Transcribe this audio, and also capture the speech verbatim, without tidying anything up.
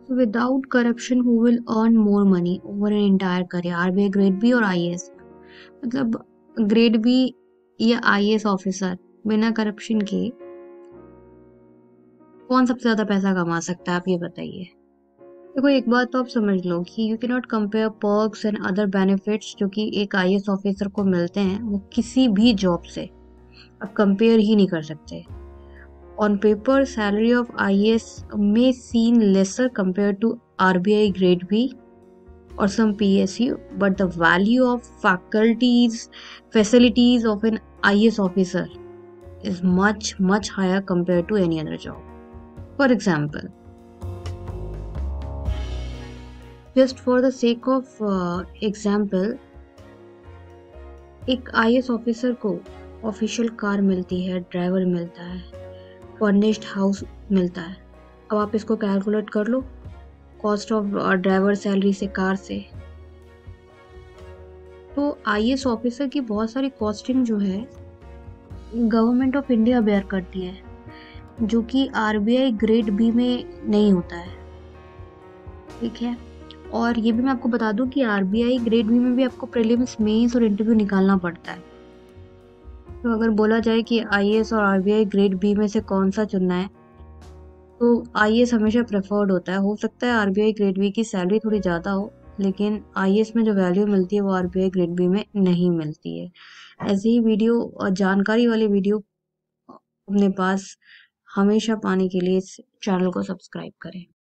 Without corruption who will earn more money over an entire career? RBI grade B और IAS, मतलब grade B या IAS officer बिना corruption के कौन सबसे ज्यादा पैसा कमा सकता है, आप ये बताइए। देखो, एक बात तो आप समझ लो कि you can not compare perks and other benefits जो कि एक आईएएस ऑफिसर को मिलते हैं वो किसी भी जॉब से आप कंपेयर ही नहीं कर सकते। On paper salary of IAS may seem lesser compared to R B I grade B or some P S U, but the value of faculties, facilities of an I A S officer is much, much higher compared to any other job. For example, just for the sake of uh, example, एक IAS officer को official car मिलती है, driver मिलता है, furnished house मिलता है। अब आप इसको कैलकुलेट कर लो, कॉस्ट ऑफ ड्राइवर सैलरी से, कार से। तो आईएएस ऑफिसर की बहुत सारी कॉस्टिंग जो है गवर्नमेंट ऑफ इंडिया बेयर करती है, जो कि आरबीआई ग्रेड बी में नहीं होता है, ठीक है। और ये भी मैं आपको बता दूं कि आरबीआई ग्रेड बी में भी आपको प्रीलिम्स, मेंस और इंटरव्यू निकालना पड़ता है। तो अगर बोला जाए कि आईएएस और आरबीआई ग्रेड बी में से कौन सा चुनना है, तो आईएएस हमेशा प्रेफर्ड होता है। हो सकता है आरबीआई ग्रेड बी की सैलरी थोड़ी ज़्यादा हो, लेकिन आईएएस में जो वैल्यू मिलती है वो आरबीआई ग्रेड बी में नहीं मिलती है। ऐसे ही वीडियो और जानकारी वाले वीडियो अपने पास हमेशा पाने के लिए इस चैनल को सब्सक्राइब करें।